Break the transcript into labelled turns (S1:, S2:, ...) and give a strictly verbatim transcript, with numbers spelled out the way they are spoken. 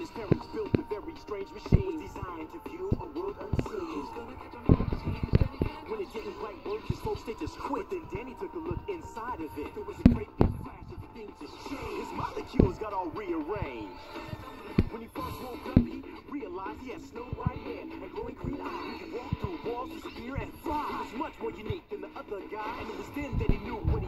S1: his parents built a very strange machine designed to view a world unseen. When it didn't quite work, his folks they just quit. Then Danny took a look inside of it. There was a great big flash, everything just changed. His molecules got all rearranged. When he first woke up, he realized he had snow white hair and glowing green eyes. He could walk through walls, disappear, and fly. He was much more unique than the other guy, and it was then that he knew what he